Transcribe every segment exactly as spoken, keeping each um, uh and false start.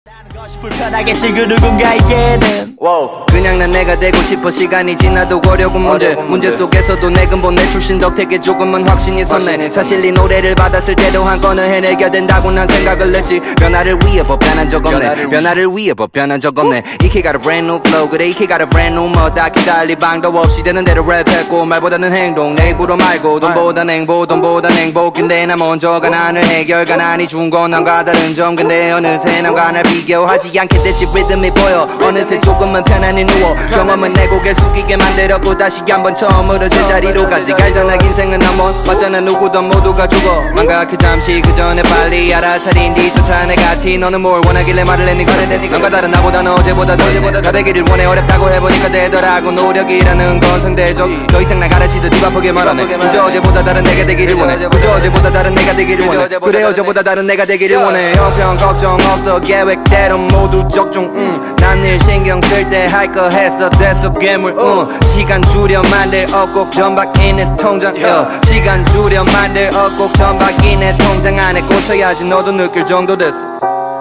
불편하겠지 그 누군가에게는 wow. 그냥 난 내가 되고 싶어. 시간이 지나도 어려운 문제 문제 속에서도 내 근본 내 출신 덕택에 조금은 확신이 섰네. 사실 이 노래를 받았을 때도 한 건은 해내게 된다고 난 생각을 했지. 변화를 위해 법 변한 적 없네. 변화를 위해 법 변한 적 없네. 이키 got a brand new flow. 그래 이키 got a brand new 뭐 딱히 달리 방도 없이 되는 대로 랩했고 말보다는 행동 내 입으로 말고 돈보단 행복 돈보단 행복인데 나 먼저가 난을 해결가난이 준 건 남과 다른 점. 근데 어느새 남과 날 비교하지 않게 됐지. 리듬이 보여 어느새 조금은 편안히 누워 경험은 내 고개를 숙이게 만들었고 다시 한번 처음으로 제자리로 가지. 알잖아 인생은 넘어 맞잖아 누구든 모두가 죽어. 망각해 잠시 그 전에 빨리 알아차린 뒤 쫓아내 같이. 너는 뭘 원하길래 말을 했니 그래 남과 다른 나보다는 어제보다 더 다 되기를 원해. 어렵다고 해보니까 되더라고. 노력이라는 건 상대적. 더 이상 나 가르치듯 입 아프게 말하네. 그저 어제보다 다른 내가 되기를 원해. 그저 어제보다 다른 내가 되기를 원해. 그래 어제보다 다른 내가 되기를 원해. 형편 걱정 없어 계획대로 모두 적중. 음. 난 일 신경 쓸 때 할 거 했어 됐어 괴물. 음. 시간 줄여 만들 억곡 전박이네 통장. yeah. 시간 줄여 만들 억곡 전박이네 통장 안에 꽂혀야지 너도 느낄 정도 됐어.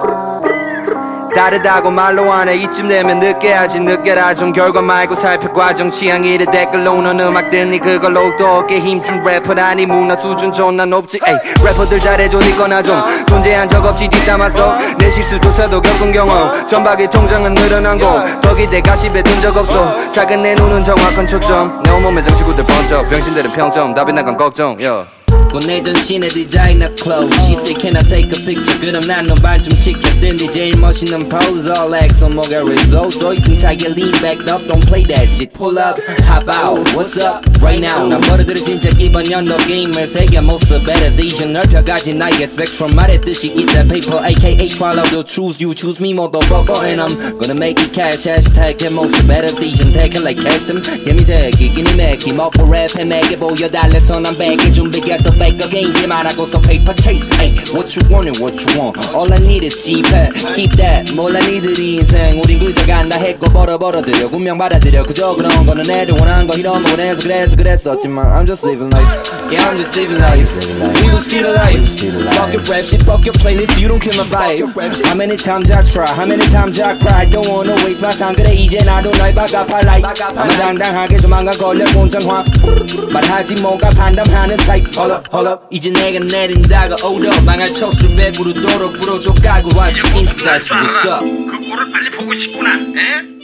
다르다고 말로 안해. 이쯤 되면 느껴야지 느껴라 좀. 결과 말고 살펴 과정 취향 이래 댓글로 오는 음악 듣니 그걸로 또 어깨 힘준 래퍼라니 문화 수준 존나 높지. 에이. 래퍼들 잘해줘 니거나 좀. 존재한 적 없지 뒷담화서 내 실수조차도 겪은 경험. 전박이 통장은 늘어난 거 더 기대 가십에 둔 적 없어. 작은 내 눈은 정확한 초점. 내 온몸에 정치구들 번쩍 병신들은 평점 답이 나간 걱정. yeah. 내 전신의 디자이너 clothes. She said can I take a picture. 그럼 난 너 발 좀 지켜든지 제일 멋있는 pose. All X on 뭐가 result. 더 이상 차게 lean back up. Don't play that shit. Pull up, hop out. What's up right now. 난 버릇들은 진짜 이번 연도 게임을 세계 most the better Asian 넓혀가진 나의 spectrum. 말했듯이 get that paper aka swallow the truth. You choose me motherfucker and I'm gonna make it cash. Hashtag can most the better Asian. Taking like cash them. 개미 새끼 끼니 맥기 먹고 랩해 내게 보여달래서 난 백개 준비해서 make a game 말하고서 paper chase. Ay, what you want and what you want. All I need is G-Pad. Keep that. 몰라 니들이 인생 우린 그저 간다 했고 벌어 벌어들여 운명 받아들여. 그저 그런 거는 애들 원한 거 이런 거 원해서 그래서 그랬었지만 I'm just living life. Yeah, I'm just living life. We will still alive. Fuck your rap shit, fuck your playlist. You don't kill my vibe. How many times I try, how many times I cry. Don't wanna waste my time. 그래 이제 나도 널 바꿔팔라이. 아마 당당하게 조만간 걸려 공정화. 말하지 뭔가 판단하는 타입. Hold up, hold up. 이제 내가 내린다가 hold up. 망할 척수 랩으로 도로 불어줘 까고 왔지 인스타. What's up? 그 꼴을 빨리 보고 싶구나. 에?